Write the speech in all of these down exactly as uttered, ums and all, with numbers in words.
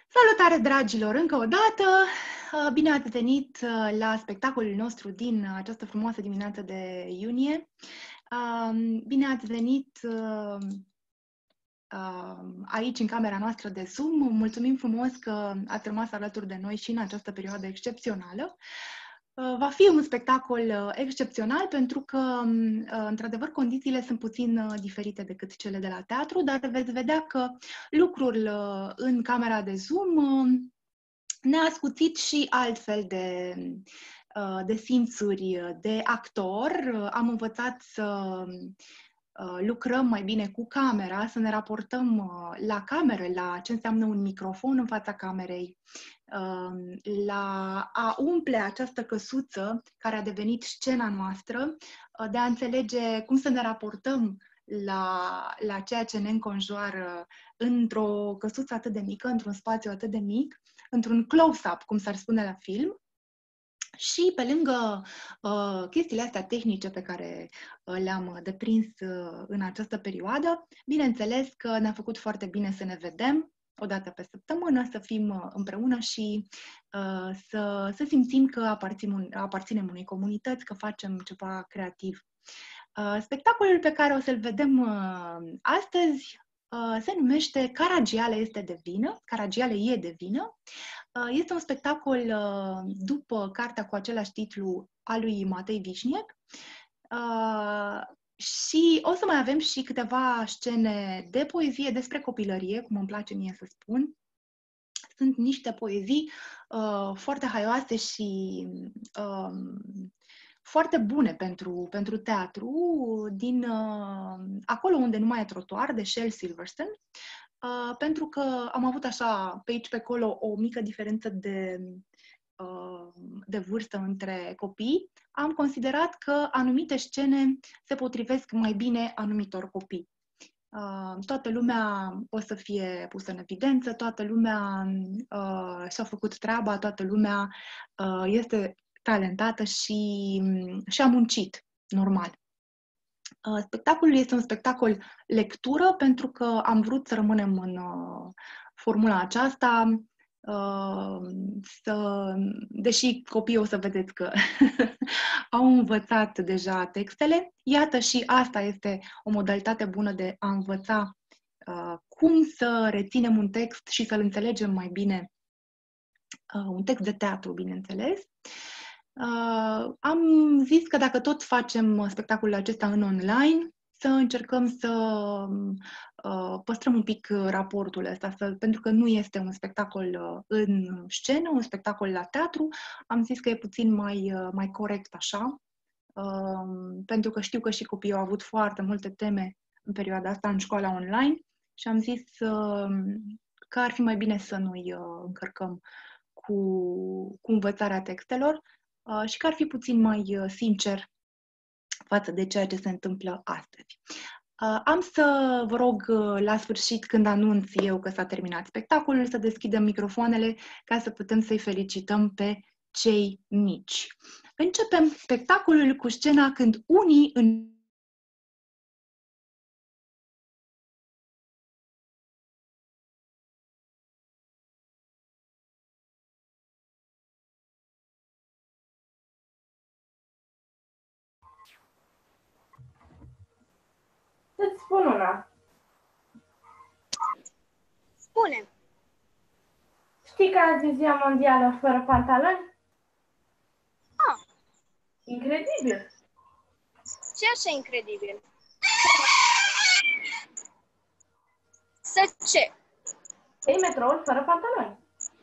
Salutare, dragilor, încă o dată! Bine ați venit la spectacolul nostru din această frumoasă dimineață de iunie. Bine ați venit aici, în camera noastră de Zoom. Mulțumim frumos că ați rămas alături de noi și în această perioadă excepțională. Va fi un spectacol excepțional pentru că, într-adevăr, condițiile sunt puțin diferite decât cele de la teatru, dar veți vedea că lucrul în camera de Zoom ne-a ascuțit și altfel de, de simțuri de actor. Am învățat să lucrăm mai bine cu camera, să ne raportăm la cameră, la ce înseamnă un microfon în fața camerei, la a umple această căsuță care a devenit scena noastră, de a înțelege cum să ne raportăm la, la ceea ce ne înconjoară într-o căsuță atât de mică, într-un spațiu atât de mic, într-un close-up, cum s-ar spune la film. Și pe lângă uh, chestiile astea tehnice pe care uh, le-am deprins uh, în această perioadă, bineînțeles că ne-a făcut foarte bine să ne vedem o dată pe săptămână, să fim uh, împreună și uh, să, să simțim că aparținem, aparținem unei comunități, că facem ceva creativ. Uh, spectacolul pe care o să-l vedem uh, astăzi uh, se numește Caragiale este de vină, Caragiale e de vină. Este un spectacol după cartea cu același titlu a lui Matei Vișniec și o să mai avem și câteva scene de poezie despre copilărie, cum îmi place mie să spun. Sunt niște poezii foarte haioase și foarte bune pentru, pentru teatru, din acolo unde nu mai e trotuar, de Shel Silverstein. Uh, pentru că am avut așa, pe aici, pe acolo, o mică diferență de, uh, de vârstă între copii, am considerat că anumite scene se potrivesc mai bine anumitor copii. Uh, toată lumea o să fie pusă în evidență, toată lumea uh, și-a făcut treaba, toată lumea uh, este talentată și, și a muncit, normal. Spectacolul este un spectacol lectură pentru că am vrut să rămânem în uh, formula aceasta, uh, să, deși copiii o să vedeți că au învățat deja textele. Iată, și asta este o modalitate bună de a învăța uh, cum să reținem un text și să-l înțelegem mai bine, uh, un text de teatru, bineînțeles. Uh, am zis că dacă tot facem spectacolul acesta în online, să încercăm să uh, păstrăm un pic raportul ăsta, să, pentru că nu este un spectacol uh, în scenă, un spectacol la teatru. Am zis că e puțin mai, uh, mai corect așa, uh, pentru că știu că și copiii au avut foarte multe teme în perioada asta în școala online și am zis uh, că ar fi mai bine să nu-i uh, încărcăm cu, cu învățarea textelor, și că ar fi puțin mai sincer față de ceea ce se întâmplă astăzi. Am să vă rog la sfârșit, când anunț eu că s-a terminat spectacolul, să deschidem microfoanele ca să putem să-i felicităm pe cei mici. Începem spectacolul cu scena când unii în Să-ți spun una. Spune. Știi că azi e ziua mondială fără pantaloni? Ah. Incredibil. Ce așa incredibil? Să ce? Ei, metroul fără pantaloni.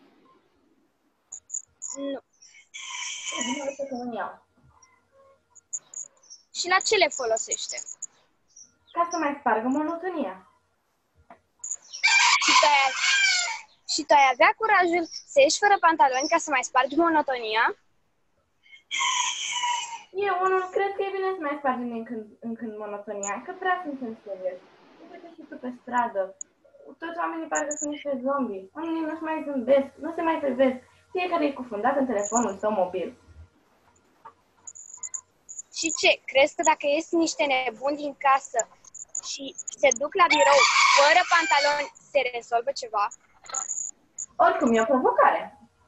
Nu. Nu știu că nu iau. Și la ce le folosește? Ca să mai spargă monotonia. Și tu, ai, și tu ai avea curajul să ieși fără pantaloni ca să mai spargi monotonia? Eu, unul, cred că e bine să mai spargem din când în când monotonia, că prea suntem serioși. Uite și tu pe stradă. Toți oamenii parcă sunt niște zombi. Oamenii nu-și mai zâmbesc, nu se mai privesc. Fiecare e cufundat în telefonul său mobil. Și ce? Crezi că dacă ies niște nebuni din casă și se duc la birou fără pantaloni, se rezolvă ceva? Oricum, e o provocare.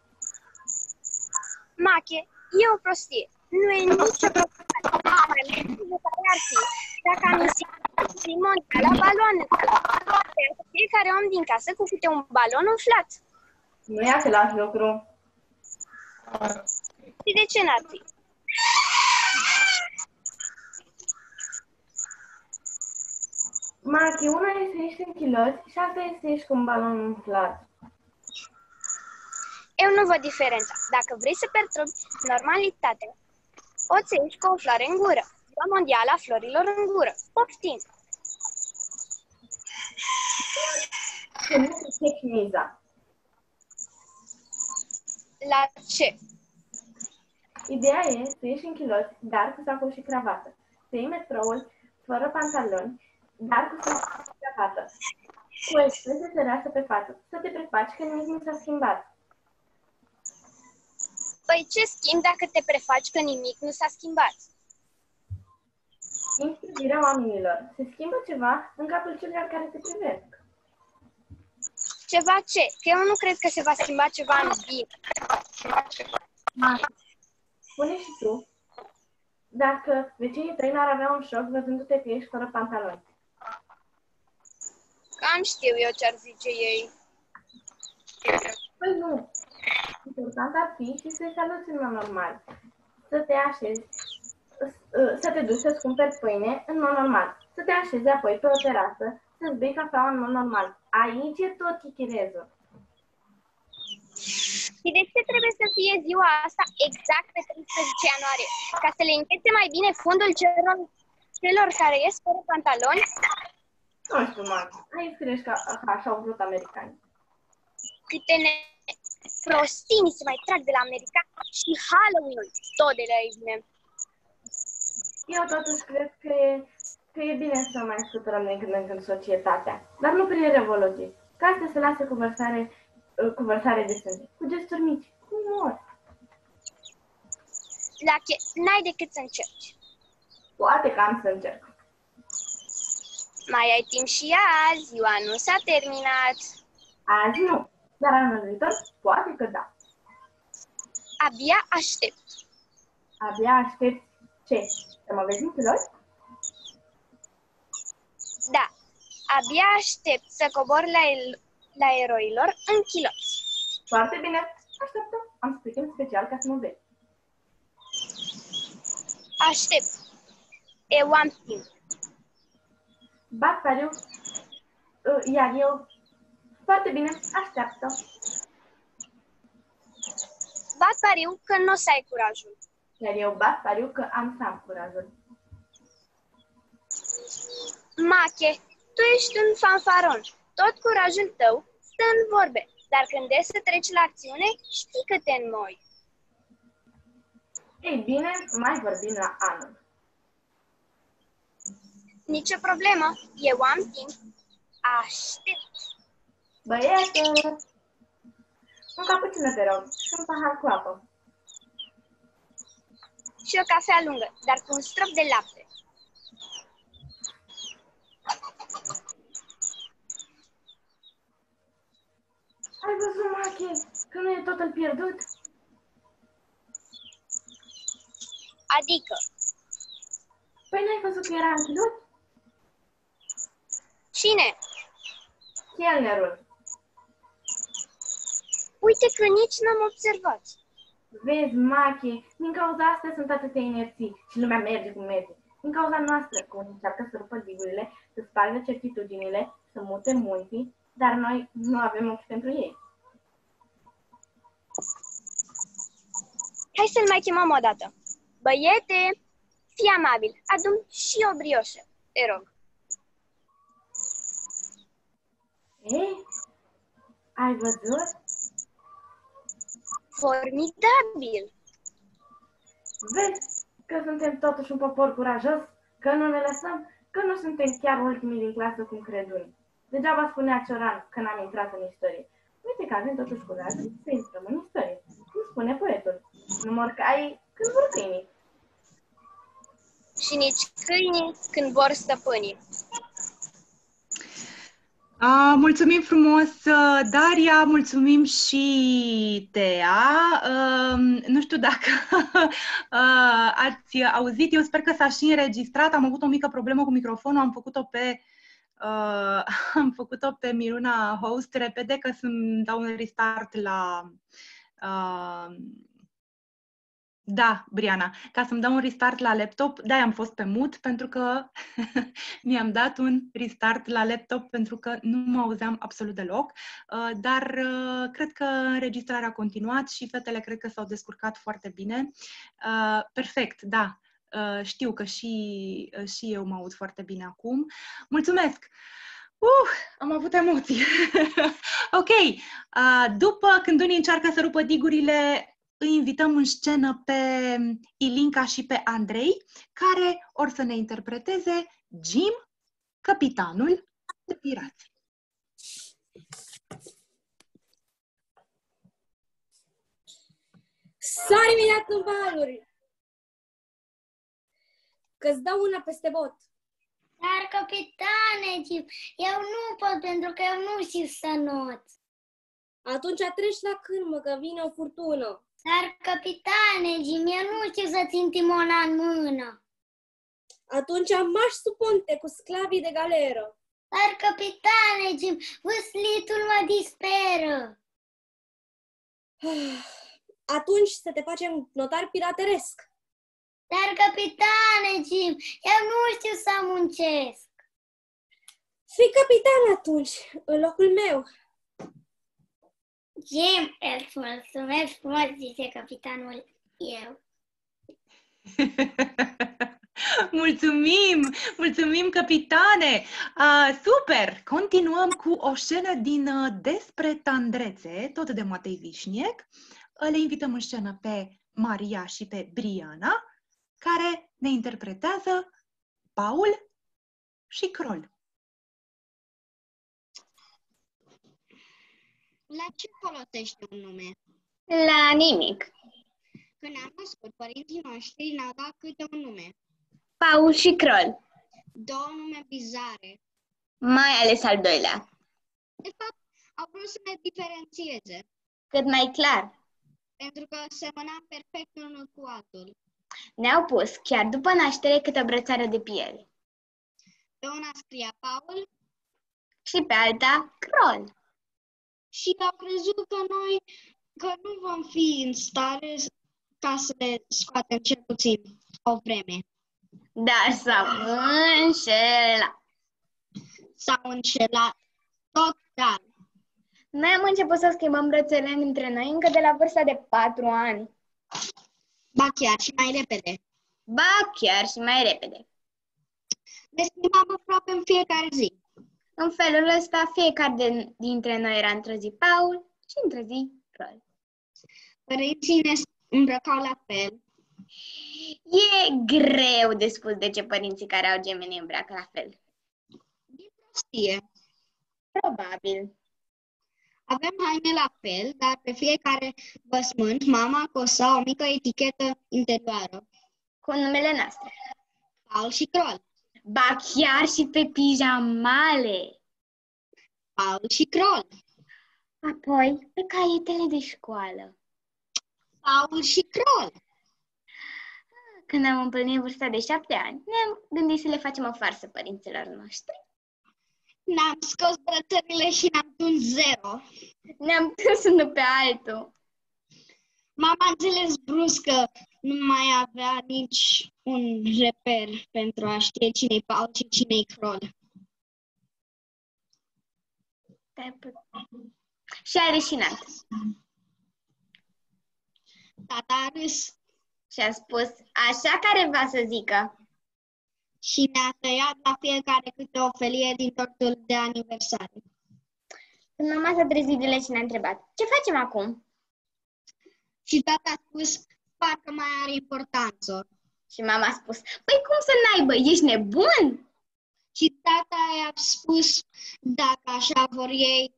Mache, e o prostie. Nu e nicio provocare. Mai mult care ar fi dacă am insistat mondiala baloanelor. Fiecare om din casă cu câte un balon umflat. Nu e același lucru. Și de ce n-ar fi? Machi, una e să ieși în chiloți și alta e să ieși cu un balon umflat. Eu nu văd diferența. Dacă vrei să perturbi normalitatea, poți să ieși cu o floare în gură. Ziua mondială a florilor în gură. Poftim! Să nu treci miza. La ce? Ideea e să ieși în chiloți, dar cu sacou și cravată. Să iei metroul fără pantaloni, dar cu sacou și cravată. Cu o expresie serioasă pe față. Să te prefaci că nimic nu s-a schimbat. Păi ce schimb dacă te prefaci că nimic nu s-a schimbat? Schimbi privirea oamenilor. Se schimbă ceva în capul celor care te privesc. Ceva ce? Că eu nu cred că se va schimba ceva în bine. Spune și tu, dacă vecinii tăi n-ar avea un șoc văzându-te că ești fără pantaloni. Cam știu eu ce ar zice ei. Păi nu. Important ar fi și să-i saluți în mod normal. Să te așezi, să te duci să-ți cumperi pâine în mod normal. Să te așezi apoi pe o terasă, să-ți bei cafeaua în mod normal. Aici e tot chichirezul. Și de ce trebuie să fie ziua asta exact pe treisprezece ianuarie? Ca să le închețe mai bine fundul celor, celor care ies fără pantaloni? Nu știu, Marc. Aici crești că așa au vrut americanii. Câte ne prostii ni se mai trag de la americani și Halloween-ul tot de la ei vine. Eu totuși cred că e, că e bine să mai scuturăm din când în când societatea. Dar nu prin revoluții. Ca astea se lasă cu vărsare, cu vărsare de sânge. Cu gesturi mici. Cu umor. Lache, n-ai decât să încerci. Poate că am să încerc. Mai ai timp și azi, ziua nu s-a terminat. Azi nu. Dar anul viitor, poate că da. Abia aștept. Abia aștept ce? Să mă vezi în culori? Da, abia aștept să cobor la, el, la eroilor în chiloți. Foarte bine. Așteptă. Am spus special ca să mă vezi. Aștept. Eu am timp. Bat pariu, iar eu... Foarte bine. Așteaptă. Bat pariu că nu o să ai curajul. Iar eu bat pariu că am să am curajul. Mache, tu ești un fanfaron. Tot curajul tău stă în vorbe. Dar când e să treci la acțiune, știi că te înmoi. Ei bine, mai vorbim la anul. Nicio problemă. Eu am timp. Aștept. Băiete, un capucino te rog și un pahar cu apă. Și o cafea lungă, dar cu un strop de lapte. Ai văzut, Mache, că nu e totul pierdut? Adică? Păi n-ai văzut că era închidut? Cine? Chelnerul. Uite că nici n-am observat. Vezi, Mache, din cauza asta sunt atâtea inerții și lumea merge cum merge. Din cauza noastră, că unii încearcă să rupă digurile, să spargă certitudinile, să mute munții, dar noi nu avem ochi pentru ei. Hai să-l mai chemăm o dată. Băiete, fii amabil, adu-mi și o brioșă, te rog. Ei, ai văzut? Formidabil! Vezi că suntem totuși un popor curajos, că nu ne lăsăm, că nu suntem chiar ultimii din clasă cum cred unii. Degeaba spunea Cioran că n-am intrat în istorie. Uite că avem totuși curajul să intrăm în istorie. Cum spune poetul, nu mor caii când vor câinii. Și nici câinii când vor stăpânii. Uh, mulțumim frumos, uh, Daria, mulțumim și Tea. Uh, nu știu dacă uh, ați auzit, eu sper că s-a și înregistrat. Am avut o mică problemă cu microfonul, am făcut-o pe uh, am făcut-o pe Miruna Host repede, că să-mi dau un restart la uh, Da, Briana, ca să-mi dau un restart la laptop, da, am fost pe mute pentru că mi-am dat un restart la laptop pentru că nu mă auzeam absolut deloc, uh, dar uh, cred că înregistrarea a continuat și fetele cred că s-au descurcat foarte bine. Uh, perfect, da, uh, știu că și, uh, și eu mă aud foarte bine acum. Mulțumesc! Uh, am avut emoții! Ok, uh, după când unii încearcă să rupă digurile, îi invităm în scenă pe Ilinca și pe Andrei, care or să ne interpreteze Jim, capitanul de pirați. Sari imediat în valuri, că-ți dau una peste bot. Dar, capitane, Jim, eu nu pot pentru că eu nu știu să not. Atunci treci la cârmă, că vine o furtună. Dar, capitane, Jim, eu nu știu să țin timona în mână. Atunci marși sub ponte cu sclavii de galeră. Dar, capitane, Jim, vâslitul mă disperă. Atunci să te facem notar pirateresc. Dar, capitane, Jim, eu nu știu să muncesc. Fii capitan atunci, în locul meu. Jim, îți mulțumesc frumos, zice capitanul eu. Mulțumim! Mulțumim, capitane! Uh, super! Continuăm cu o scenă din uh, Despre tandrețe, tot de Matei Vișniec. Uh, le invităm în scenă pe Maria și pe Briana, care ne interpretează Paul și Crol. La ce folosește un nume? La nimic. Când am născut, părinții noștri ne-au dat câte un nume. Paul și Crol. Două nume bizare. Mai ales al doilea. De fapt, au vrut să ne diferențieze, Cât mai clar. pentru că semănam perfect unul cu altul. Ne-au pus, chiar după naștere, câte o brățară de piele. Pe una scria Paul Și pe alta, Crol. și au crezut că noi că nu vom fi în stare ca să le scoatem cel puțin o vreme. Dar s-au înșelat. S-au înșelat total. Noi am început să schimbăm brățele între noi încă de la vârsta de patru ani. Ba chiar și mai repede. Ba, chiar și mai repede. Ne schimbam aproape în fiecare zi. În felul ăsta, fiecare de, dintre noi era într-o zi Paul și într-o zi Crol. Părinții ne îmbrăcau la fel. E greu de spus de ce părinții care au gemeni îmbracă la fel. Din prostie. Probabil. Avem haine la fel, dar pe fiecare văsmânt mama cosa o mică etichetă interioară. Cu numele noastre. Paul și Crol. Ba chiar și pe pijamale. Paul și Crol. Apoi, pe caietele de școală. Paul și Crol. Când am împlinit vârsta de șapte ani, ne-am gândit să le facem o farsă părinților noștri. Ne-am scos brățările și ne-am tuns zero. Ne-am pus unul pe altul. Mama a înțeles brusc că nu mai avea nici un reper pentru a ști cine-i Paul și cine-i Crol. Și a leșinat. Tata a râs Și a spus, așa care va să zică. și ne-a tăiat la fiecare câte o felie din tortul de aniversare. Când mama s-a trezit de la și ne-a întrebat, ce facem acum? Și tata a spus, parcă mai are importanță. Și mama a spus, păi cum să n-aibă, ești nebun? Și tata i-a spus, dacă așa vor ei,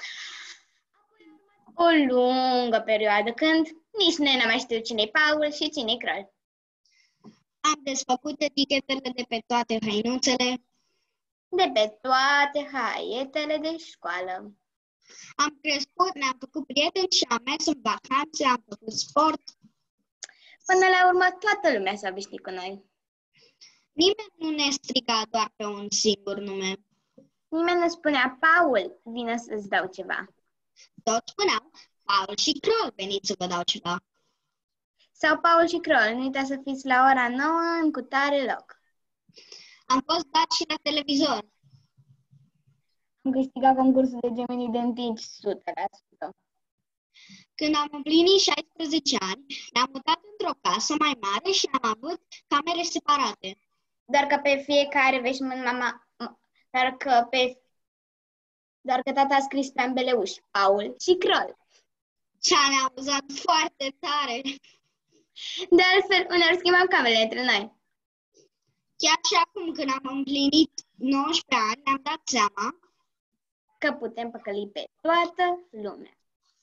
O lungă perioadă când nici noi n-am mai știut cine-i Paul și cine-i Crol. am desfăcut etichetele de pe toate hăinuțele de pe toate haietele de școală. Am crescut, ne-am făcut prieteni și am mers în vacanțe, am făcut sport. Până la urmă, toată lumea s-a obișnuit cu noi. Nimeni nu ne striga doar pe un singur nume. Nimeni nu spunea, Paul, vină să-ți dau ceva. Toți spuneau, Paul și Crol, veniți să vă dau ceva. Sau Paul și Crol, nu uita să fiți la ora nouă în cutare loc. Am fost dat și la televizor. Am câștigat concursul de gemeni identici o sută la sută. Când am împlinit șaisprezece ani, ne-am mutat într-o casă mai mare și am avut camere separate. Doar că pe fiecare veșmânt mama... Doar că pe... Doar că tata a scris pe ambele uși, Paul și Crol. Ce-a ne amuzat foarte tare! De altfel, uneori schimbam camerele între noi. Chiar și acum, când am împlinit nouăsprezece ani, ne-am dat seama că putem păcăli pe toată lumea.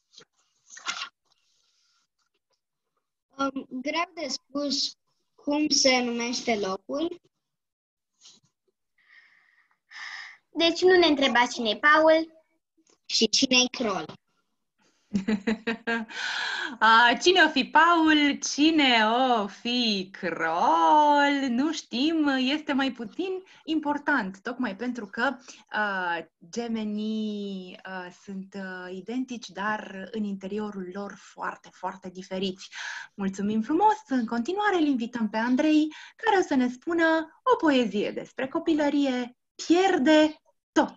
Um, greu de spus cum se numește locul. Deci nu ne întrebați cine-i Paul și cine-i Crol. A, cine o fi Paul, cine o fi Crol, nu știm, este mai puțin important, tocmai pentru că uh, gemenii uh, sunt uh, identici, dar în interiorul lor foarte, foarte diferiți. Mulțumim frumos! În continuare îl invităm pe Andrei, care o să ne spună o poezie despre copilărie, Pierde tot!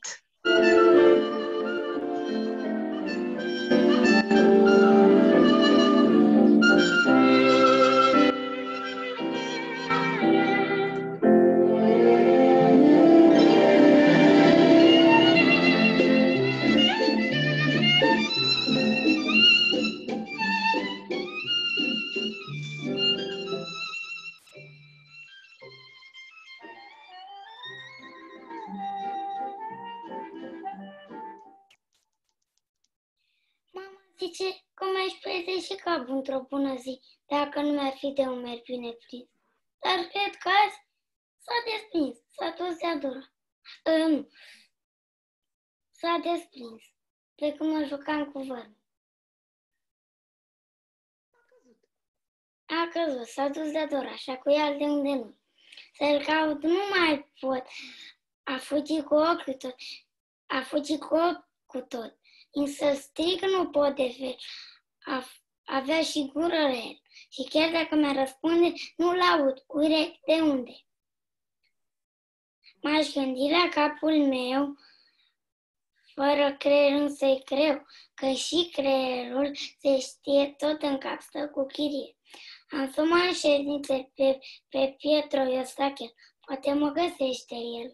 Zice, cum aș pierde și capul într-o bună zi, dacă nu mi-ar fi de umeri bine prins. Dar cred că azi s-a desprins, s-a dus de-a dura. Nu, s-a desprins, pe când mă jucam cu vărmi. A căzut, s-a dus de-a dura, așa cu el de unde nu. Să-l caut, nu mai pot. A fugit cu ochiul tot, a fugit cu ochiul cu tot. Însă strig nu pot de fel, avea și gură rel. Și chiar dacă mi-a răspunde, nu-l aud, urechi de unde. M-aș gândi la capul meu, fără creier însă-i greu, că și creierul se știe tot în cap, stă cu chirie. Am să mă așeznițe pe, pe Pietro Iostachel, poate mă găsește el.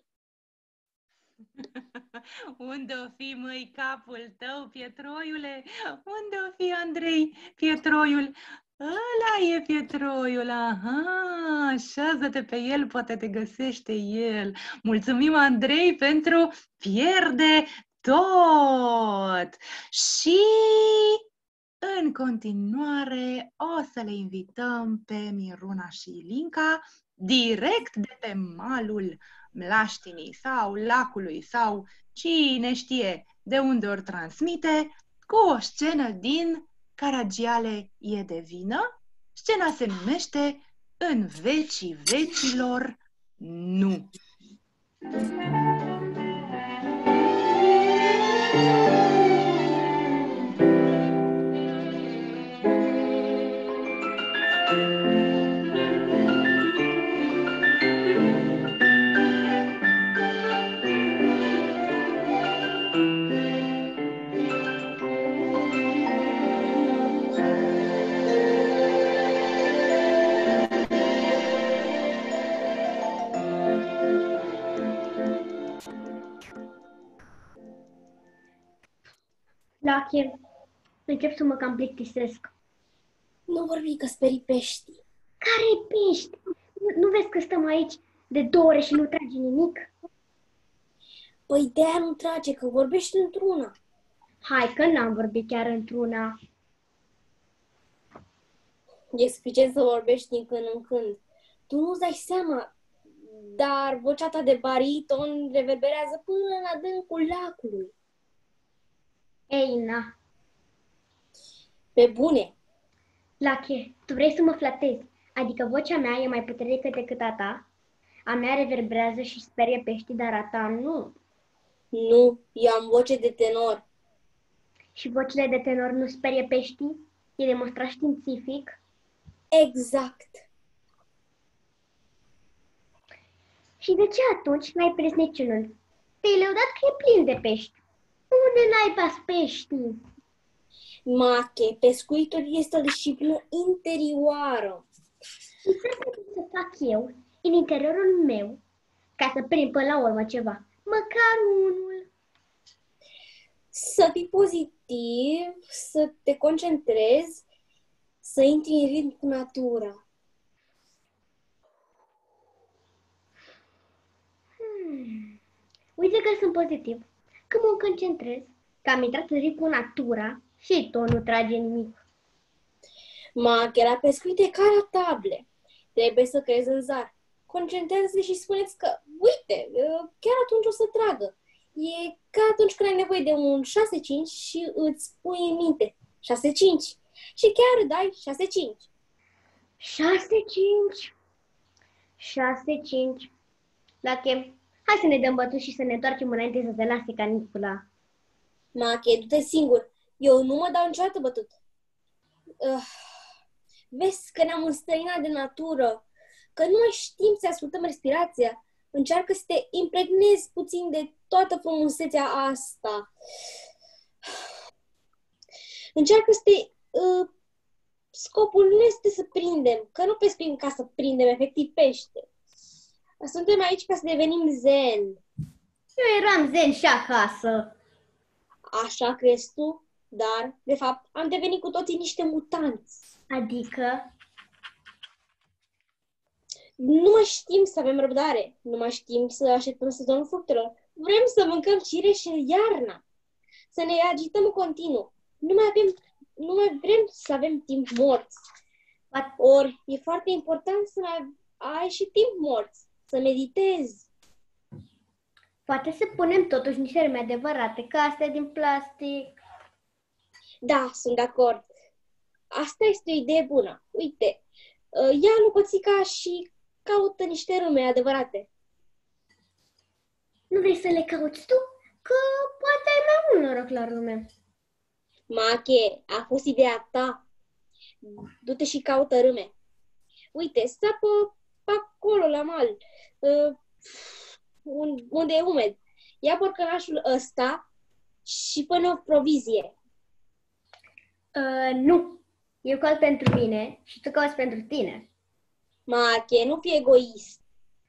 Unde o fi, măi, capul tău, Pietroiule? Unde o fi, Andrei, Pietroiul? Ăla e Pietroiul, aha, așează-te pe el, poate te găsește el. Mulțumim, Andrei, pentru Pierde tot! Și în continuare o să le invităm pe Miruna și Ilinca direct de pe malul Mlaștinii sau lacului sau cine știe de unde ori transmite, cu o scenă din Caragiale e de vină. Scena se numește În vecii vecilor nu. Lache, încep să mă cam plictisesc. Nu vorbi că sperii pești. Care pești? Nu, nu vezi că stăm aici de două ore și nu trage nimic? Păi de-aia nu trage, că vorbești într-una. Hai că n-am vorbit chiar într-una. E suficient să vorbești din când în când. Tu nu-ți dai seama dar vocea ta de bariton reverberează până în adâncul lacului. Ei, na. Pe bune. Lache, tu vrei să mă flatezi? Adică vocea mea e mai puternică decât a ta? A mea reverberează și sperie peștii, dar a ta nu. Nu, eu am voce de tenor. Și vocile de tenor nu sperie peștii? E demonstrat științific? Exact. Și de ce atunci n-ai prins niciunul? Te-ai lăudat că e plin de pești. Unde n-ai pas peștii? Mache, pescuitul este o disciplină interioară. Și ce să fac eu, în interiorul meu, ca să prind până la urmă ceva? Măcar unul. Să fii pozitiv, să te concentrezi, să intri în ritm cu natura. Hmm. Uite că sunt pozitiv. Când mă concentrez, că am intrat în ritm cu natura și tot nu trage nimic. Mache, la pescuit e ca la table. Trebuie să crezi în zar. Concentrează-te și spuneți că, uite, chiar atunci o să tragă. E ca atunci când ai nevoie de un șase cinci și îți pui în minte șase cinci și chiar dai șase cinci. șase cinci. șase cinci. Lache, hai să ne dăm bătut și să ne întoarcem înainte să se lase canicula. Mache, du-te singur. Eu nu mă dau niciodată bătut. Uh, vezi că ne-am înstrăinat de natură, că nu mai știm să ascultăm respirația. Încearcă să te impregnezi puțin de toată frumusețea asta. Încearcă să te... Uh, scopul nu este să prindem, că nu pescuim ca să prindem efectiv pește. Suntem aici ca să devenim zen. Eu eram zen și acasă. Așa crezi tu, dar, de fapt, am devenit cu toții niște mutanți. Adică? Nu mai știm să avem răbdare, nu mai știm să așteptăm sezonul fructelor. Vrem să mâncăm cireșe iarna, să ne agităm în continuu. Nu mai, avem, nu mai vrem să avem timp morți. Ori e foarte important să mai ai și timp morți, să meditezi. Poate să punem totuși niște râme adevărate, ca astea din plastic. Da, sunt de acord. Asta este o idee bună. Uite, ia lupățica și caută niște râme adevărate. Nu vrei să le cauți tu? Că poate ai mai mult noroc la râme. Mache, a fost ideea ta. Du-te și caută râme. Uite, sapă acolo la mal, uh, unde e umed. Ia borcănașul ăsta și pune o provizie. Uh, nu. Eu caut pentru mine și tu cauți pentru tine. Mache, nu fi egoist.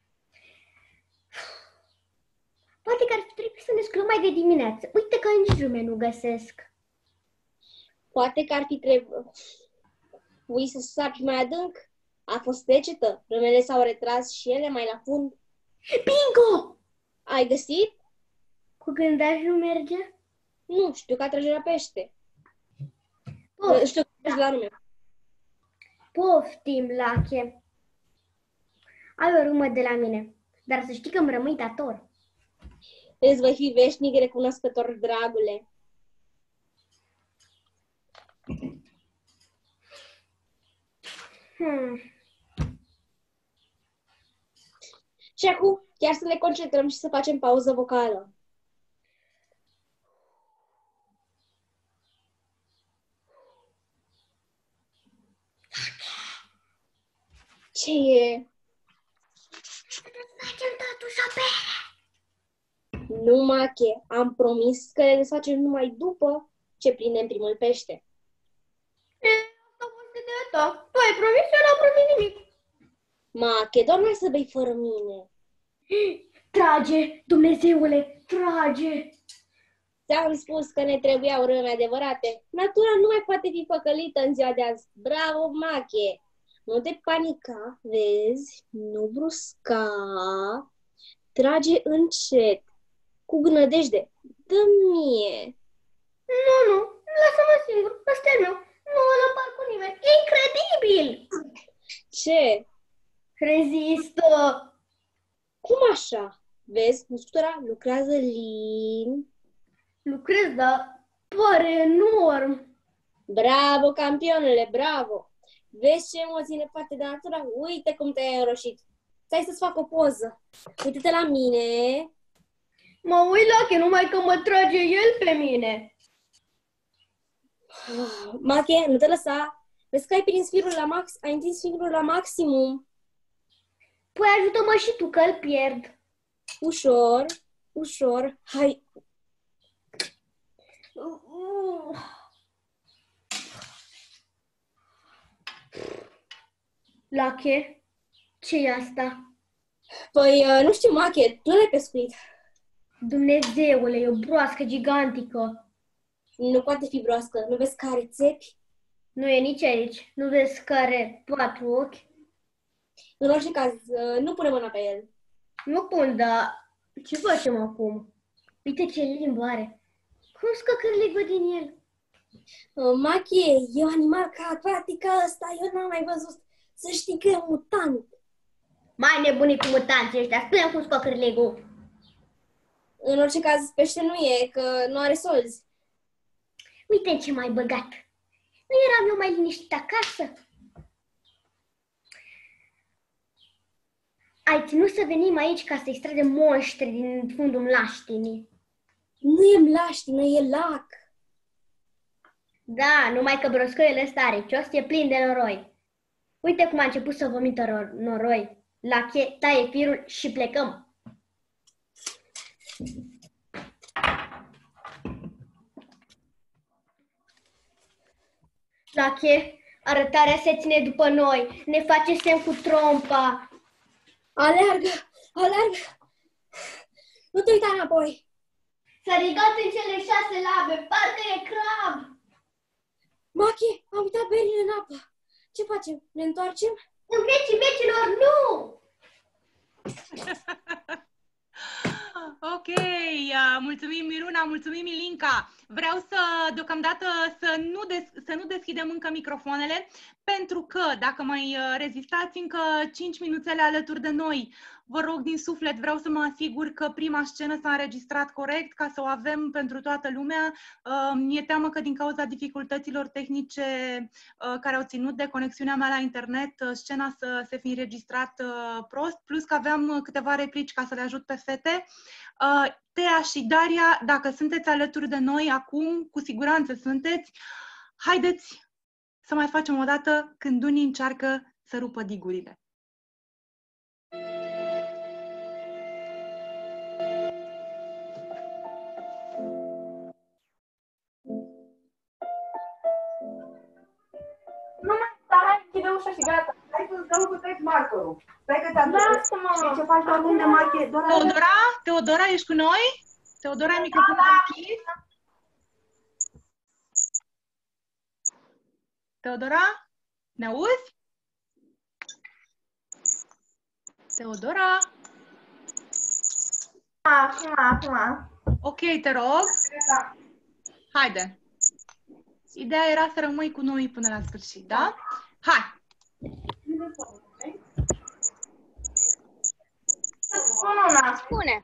Poate că ar fi trebuit să ne sculăm mai de dimineață. Uite că nici râme nu găsesc. Poate că ar fi trebuit să sarci mai adânc. A fost decetă. Râmele s-au retras și ele mai la fund. Bingo! Ai găsit? Cu gândaj nu merge? Nu, știu că atrage la pește. Poftim, știu că atrage la râme. Poftim, Lache. Ai o râmă de la mine, dar să știi că îmi rămâi dator. Îți voi fi veșnic recunoscător, dragule. Hmm. Și acum chiar să ne concentrăm și să facem pauză vocală. Ce e? Facem totuși o bere. Nu, Mache, am promis că le desfacem numai după ce prindem primul pește. E, asta a fost ideea ta. Tu ai promis, eu n-am promis nimic. Mache, doar n-ai să bei fără mine. Trage, Dumnezeule, trage! Ți-am spus că ne trebuiau râme adevărate. Natura nu mai poate fi păcălită în ziua de azi. Bravo, Mache! Nu te panica, vezi? Nu brusca. Trage încet, cu nădejde. Dă-mi mie. Nu, nu, lasă-mă singur, ăsta e meu. Nu îl împart cu nimeni. E incredibil! Ce? Rezistă! Cum așa? Vezi, muscutura lucrează lin. Lucrez, dar pare enorm. Bravo, campionule, bravo! Vezi ce emoții ne poate de natura? Uite cum te-ai înroșit. Stai să-ți fac o poză. Uite-te la mine. Mă uit la că numai că mă trage el pe mine. Mache, nu te lăsa. Vezi că ai prins firul la max, ai întins firul la maximum. Păi ajută-mă și tu că îl pierd. Ușor, ușor. Hai. Lache, ce-i asta? Păi, nu știu, Mache, tu l-ai pescuit. Dumnezeule, e o broască gigantică. Nu poate fi broască. Nu vezi că are țepi? Nu e nici aici. Nu vezi că are patru ochi? În orice caz, nu pune mâna pe el. Nu pun, dar ce facem acum? Uite ce limbă are. Cum scăcărligă din el? Mache, e un animal ca acvatic ca ăsta. Eu n-am mai văzut. Să știi că e mutant. Mai nebunii cu mutanții ăștia. Spune-mi cum scăcărligă. În orice caz, pește nu e, că nu are solzi. Uite ce m-ai băgat. Nu eram eu mai liniștit acasă? Ai ținut să venim aici ca să extragem monștri din fundul mlaștinii. Nu e mlaștină, e lac. Da, numai că broscoiul ăsta are cios, e plin de noroi. Uite cum a început să vomită noroi. Lache, taie firul și plecăm. Lache, arătarea se ține după noi. Ne face semn cu trompa. Aleargă, aleargă. Nu te uita înapoi. S-a ridicat în cele șase labe, parcă e crab. Mache, am uitat berile în apă. Ce facem? Ne întoarcem? În vecii vecilor, nu! Ok, uh, mulțumim Miruna, mulțumim Milinca. Vreau să, deocamdată, să nu, des, să nu deschidem încă microfoanele, pentru că, dacă mai rezistați încă cinci minuțele alături de noi, vă rog din suflet, vreau să mă asigur că prima scenă s-a înregistrat corect, ca să o avem pentru toată lumea. Uh, mi-e teamă că din cauza dificultăților tehnice uh, care au ținut de conexiunea mea la internet, uh, scena să se fi înregistrat uh, prost, plus că aveam câteva replici ca să le ajut pe fete. Uh, Tea și Daria, dacă sunteți alături de noi acum, cu siguranță sunteți, haideți să mai facem o dată când unii încearcă să rupă digurile. Nu mai stai, închide ușa și gata. Hai să-ți dau cu trec markerul. Stai că te-am Lasă-mă! Și ce faci tu acum de Mache? Teodora? Teodora, ești cu noi? Teodora, ai microfonul deschis? Teodora? Ne auzi? Teodora? Acum, acum. Ok, te rog. Haide. Ideea era să rămâi cu noi până la sfârșit, da? Hai! Spun una. Spune.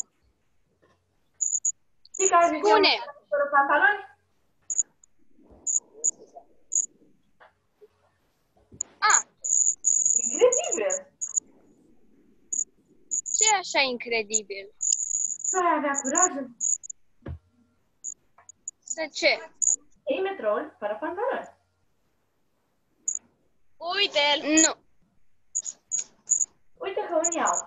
Știi care ziceam Spune. fără pantaloni? A, Incredibil! ce e așa incredibil? Tu ai avea curajul? Să ce? Iei metroul fără pantaloni. Uite-l! Nu. Uite că îl iau.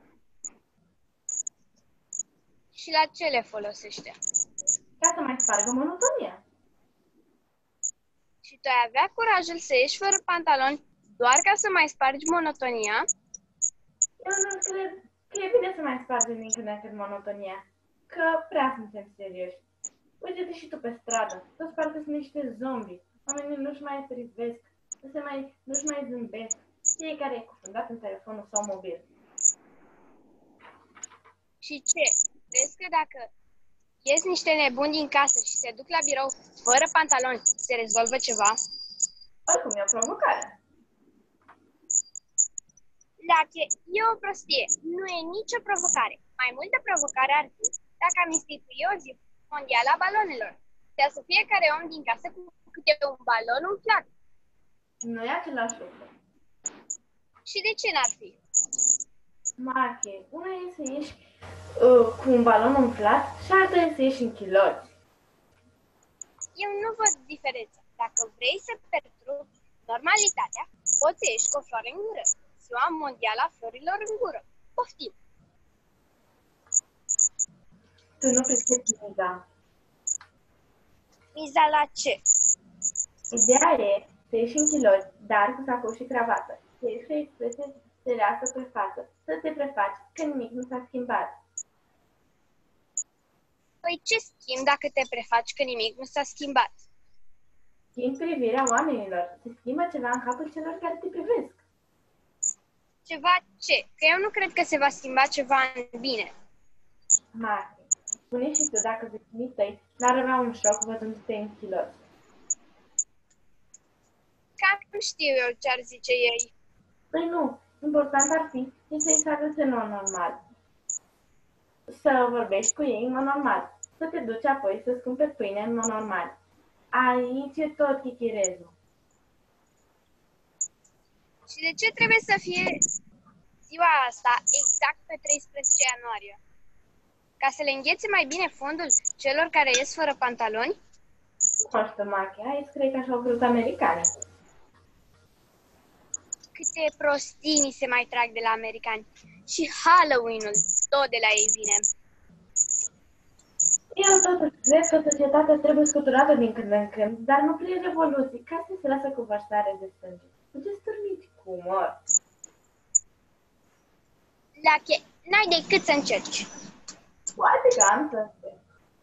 Și la ce le folosește? Ca să mai spargă monotonia. Și tu ai avea curajul să ieși fără pantaloni doar ca să mai spargi monotonia? Eu nu cred că e bine să mai spargem din când în când monotonia. Că prea suntem serioși. Uite-te și tu pe stradă. Toți parcă sunt niște zombi. Oamenii nu-și mai privesc. Nu se mai, nu-și mai zâmbesc. Fiecare e cufundat în telefonul sau mobil. Și ce? Crezi că dacă ies niște nebuni din casă și se duc la birou fără pantaloni, se rezolvă ceva? Oricum e o provocare. Dacă e o prostie, nu e nicio provocare. Mai multă provocare ar fi dacă am institui o zi mondială a balonelor. Ca să fiecare om din casă cu câte un balon umflat. Nu e același lucru. Și de ce n-ar fi? Mache, una e să ieși uh, cu un balon umflat și alta e să ieși în chiloți. Eu nu văd diferența. Dacă vrei să perturbi normalitatea, poți să ieși cu o floare în gură. Ziua mondială a florilor în gură. Poftim! Tu nu pricepi miza. Miza la ce? Ideea e să ieși în chiloți, dar cu sacou și cravată. Să ieși cu expresie serioasă pe față. Să te prefaci că nimic nu s-a schimbat. Păi ce schimb dacă te prefaci că nimic nu s-a schimbat? Schimb privirea oamenilor. Se schimbă ceva în capul celor care te privesc. Ceva ce? Că eu nu cred că se va schimba ceva în bine. Marte, spune și tu dacă vecinii tăi n-ar avea un șoc văzându-te în chiloți. Cam știu eu ce ar zice ei. Păi nu, important ar fi să-i se arăți în mod normal. Să vorbești cu ei în mod normal. Să te duci apoi să-ți cumperi pâine în mod normal. Aici e tot chichirezul. Și de ce trebuie să fie ziua asta exact pe treisprezece ianuarie? Ca să le înghețe mai bine fundul celor care ies fără pantaloni? Nu știu, Mache, aici cred că așa au vrut americanii. Câte prostii ni se mai trag de la americani. Și Halloween-ul tot de la ei vine. Eu totuși cred că societatea trebuie scuturată din când în când, dar nu prin revoluții, ca să se lasă cu vărsare de sânge. Puteți dormiți cu umor. Dacă n-ai decât să încerci. Poate că am să încerc.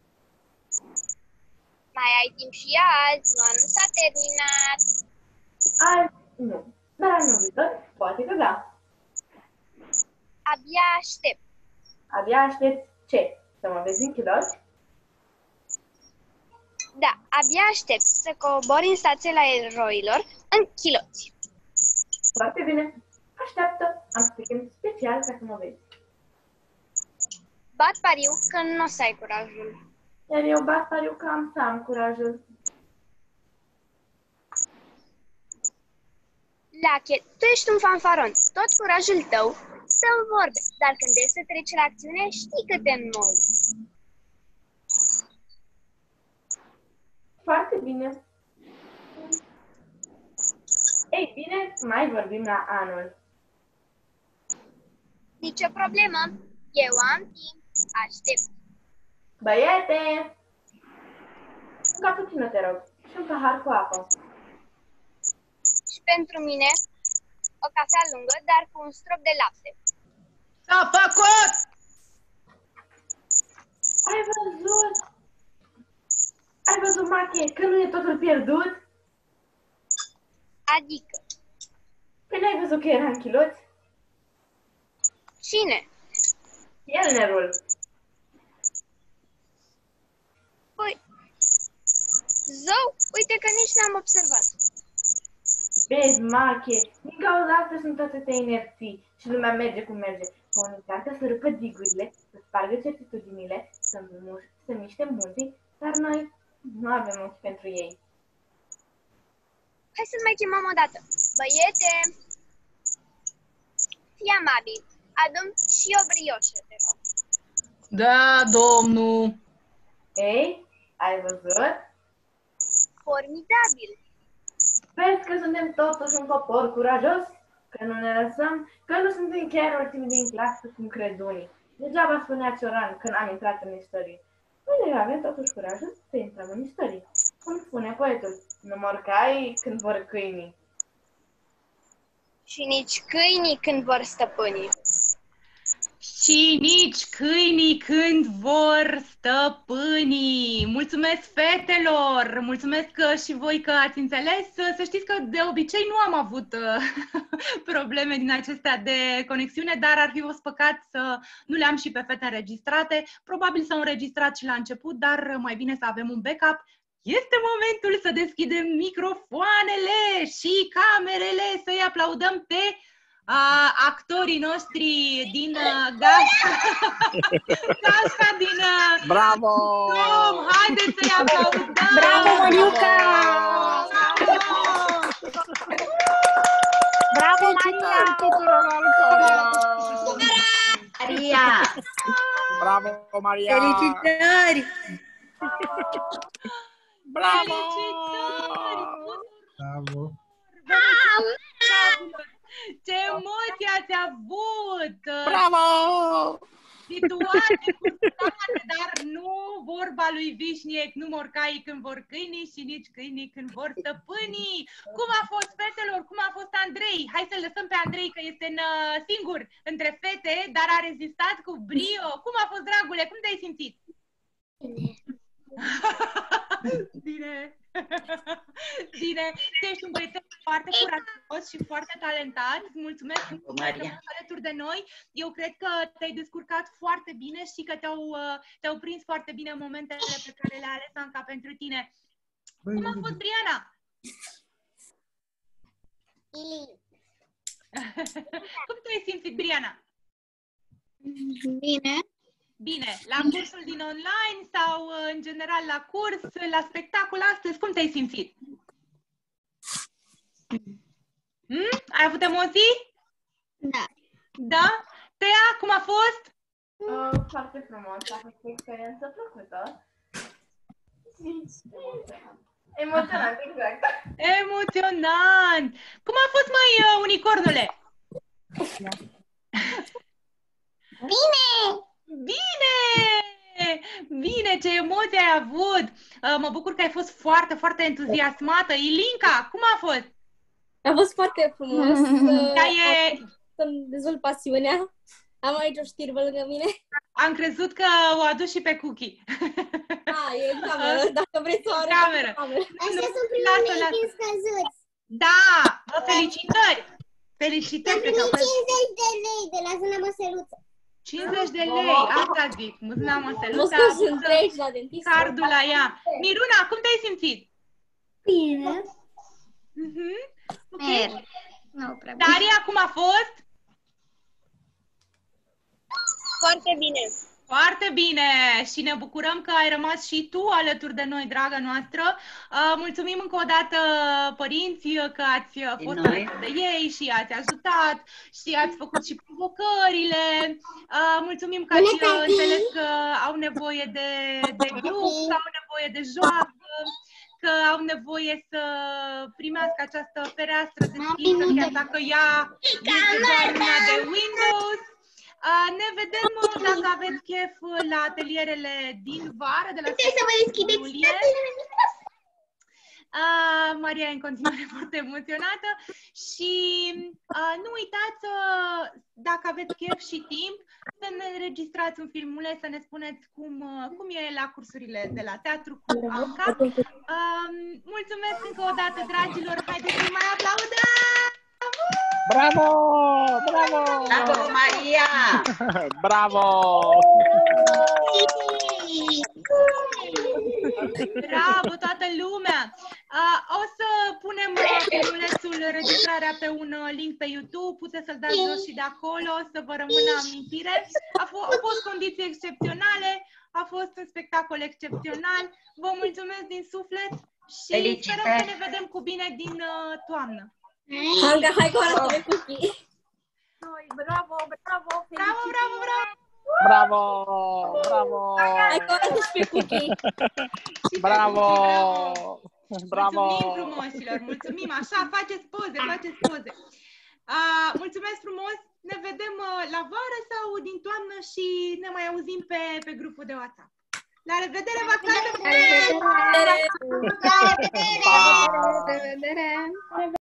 Mai ai timp și azi, ziua nu s-a terminat. Azi nu, dar anul viitor poate că da. Abia aștept. Abia aștept ce? Să mă vezi în chiloți? Da, abia aștept să cobori în stațiile aeroilor în chiloți. Foarte bine. Așteaptă. Am să te chem special ca să mă vezi. Bat pariu că nu o să ai curajul. Iar eu bat pariu că am să am curajul. Lache, tu ești un fanfaron. Tot curajul tău să vorbe, dar când e să treci la acțiune, știi că te înmoi. Foarte bine. Ei bine, mai vorbim la anul. Nicio problemă. Eu am timp. Aștept. Băiete! Un cappuccino, te rog. Și un pahar cu apă. Și pentru mine, o cafea lungă, dar cu un strop de lapte. S-a făcut! Ai văzut? Ai văzut, Mache, că nu e totul pierdut? Adică, Păi n-ai văzut că era în chiloți? cine? Elnerul. Păi, zău, uite că nici n-am observat. Vezi, Mache, din cauza asta sunt atâtea inerții și lumea merge cum merge. Că unii încearcă să rupă digurile, să spargă certitudinile, să, mu- să miște munții, dar noi nu avem ochi pentru ei. Hai să mai chemăm o dată. Băiete, fii amabil. Adu-mi și o brioșă, te rog. Da, domnul. Ei, ai văzut? Formidabil. Vezi că suntem totuși un popor curajos? Că nu ne lăsăm? Că nu suntem chiar ultimii din clasă, cum cred unii. Degeaba spunea Cioran când am intrat în istorie. Noi avem totuși curajul să intrăm în istorie. Cum spune poetul, nu mor caii când vor câinii. Și nici câinii când vor stăpâni. Și nici câinii când vor stăpânii. Mulțumesc, fetelor! Mulțumesc că și voi că ați înțeles. Să știți că de obicei nu am avut probleme din acestea de conexiune, dar ar fi fost păcat să nu le-am și pe fete înregistrate. Probabil s-au înregistrat și la început, dar mai bine să avem un backup. Este momentul să deschidem microfoanele și camerele, să-i aplaudăm pe uh, actorii noștri din uh, Gașca, Gașca din uh, Bravo! Tom, haideți să-i aplaudăm! Bravo, Măriuca! Bravo, Maria! Maria! Bravo, Maria! Felicitări! Bravo! Felicitări! Bravo! Ce emoții ați avut! Bravo! Situații frustrate, dar nu vorba lui Vișniec, nu mor caii când vor câinii și nici câinii când vor stăpânii. Cum a fost, fetelor? Cum a fost Andrei? Hai să-l lăsăm pe Andrei, că este în, uh, singur între fete, dar a rezistat cu brio. Cum a fost, dragule? Cum te-ai simțit? Bine. Bine. Tu ești un băiețel foarte curajos și foarte talentat. Mulțumesc că ești alături de noi. Eu cred că te-ai descurcat foarte bine și că te-au, te-au prins foarte bine momentele pe care le-a ales Anca pentru tine. Cum a fost, Briana? Cum te-ai simțit, Briana? Bine. Bine. La cursul din online sau, în general, la curs, la spectacol astăzi, cum te-ai simțit? Hmm? Ai avut emoții? Da. Da? Tea, cum a fost? Uh, foarte frumos, a fost o experiență plăcută. Emoționant, exact. Emoționant! Cum a fost, mai uh, unicornule? Bine! Bine! Bine, ce emoții ai avut! Uh, mă bucur că ai fost foarte, foarte entuziasmată. Ilinca, cum a fost? A fost foarte frumos. Da, e... Să-mi dezvolt pasiunea. Am aici o știrbă lângă mine. Am crezut că o aduci și pe Cookie. A, e în cameră, dacă vreți să o arăt. Cameră. Așa sunt primii mei din scăzuți. Da! Vă felicitări! Felicitări! Am primit cincizeci de lei de la Zâna Măsăluță. cincizeci de lei, asta zic. Zâna Măsăluță. Mă scos întregi la dentist. Cardul la ea. Miruna, cum te-ai simțit? Bine. Mhm. Ok. Nu prea bine. Daria, cum a fost? Foarte bine. Foarte bine și ne bucurăm că ai rămas și tu alături de noi, draga noastră. Uh, mulțumim încă o dată, părinți, că ați fost alături de ei și ați ajutat și ați făcut și provocările. Uh, mulțumim că ați înțeles că au nevoie de, de grup, că au nevoie de joacă, că au nevoie să primească această fereastră deschisă, chiar dacă ea este doar una de Windows. Uh, ne vedem uh, dacă aveți chef uh, la atelierele din vară, de la Puteți să vă deschideți uh, Maria e în continuare foarte emoționată și uh, nu uitați, uh, dacă aveți chef și timp, să ne înregistrați un filmuleț, să ne spuneți cum, uh, cum e la cursurile de la teatru cu Anca. Uh, mulțumesc încă o dată, dragilor, haideți să mai aplaudăm! Bravo! Bravo! Bravo, Maria! Bravo! Bravo, toată lumea! Uh, o să punem uh, filmulețul, registrarea pe un uh, link pe YouTube, puteți să-l dați jos și de acolo, să vă rămână amintire. A f- au fost condiții excepționale, a fost un spectacol excepțional. Vă mulțumesc din suflet și Felicitări. sperăm să ne vedem cu bine din uh, toamnă. Anca, hai că o arăt pe Cookie. Bravo, bravo, Bravo, bravo, bravo! Bravo! Bravo! Hai că o arăt și pe Cookie. Bravo! Bravo! Mulțumim frumoșilor, mulțumim, așa, faceți poze, faceți poze. Uh, mulțumesc frumos, ne vedem uh, la vară sau din toamnă și ne mai auzim pe, pe grupul de WhatsApp. La revedere, vacanță! La revedere! Pa! La revedere!